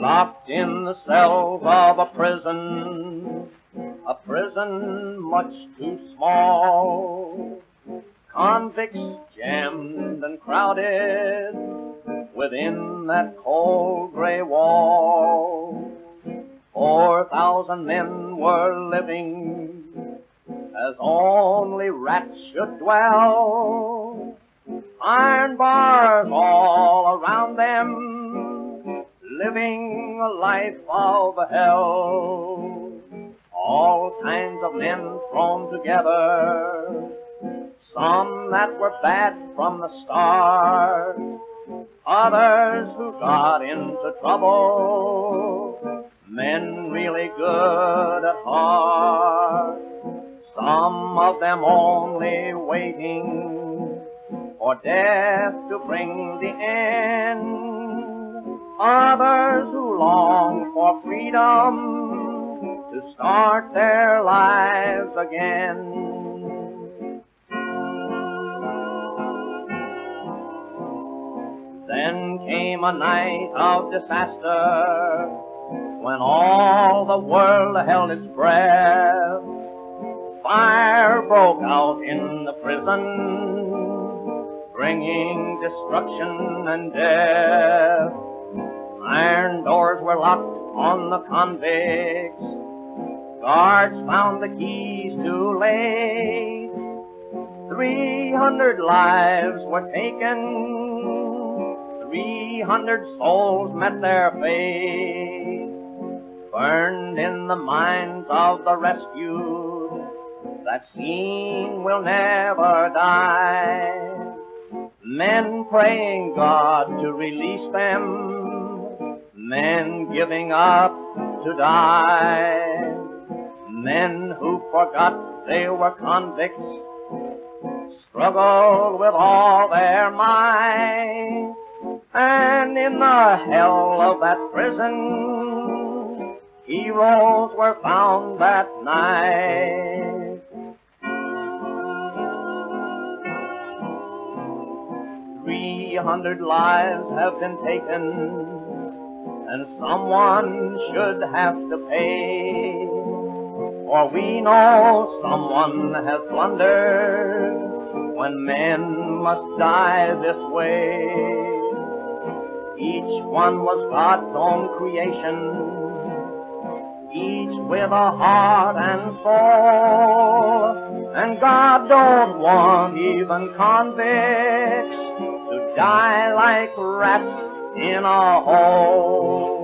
locked in the cells of a prison much too small. Convicts jammed and crowded within that cold gray wall. 4,000 men were living as only rats should dwell. Iron bars all around them, living a life of hell. All kinds of men thrown together, some that were bad from the start, others who got into trouble, men really good at heart. Some of them only waiting for death to bring the end, others who long for freedom to start their lives again. Then came a night of disaster when all the world held its breath. Fire broke out in the prison, bringing destruction and death. Iron doors were locked on the convicts. Guards found the keys too late. 300 lives were taken. 300 souls met their fate. Burned in the minds of the rescued, that scene will never die. Men praying God to release them, men giving up to die. Men who forgot they were convicts struggled with all their might. And in the hell of that prison, heroes were found that night. 300 lives have been taken, and someone should have to pay. For we know someone has blundered when men must die this way. Each one was God's own creation, each with a heart and soul. And God don't want even convicts to die like rats in a hole.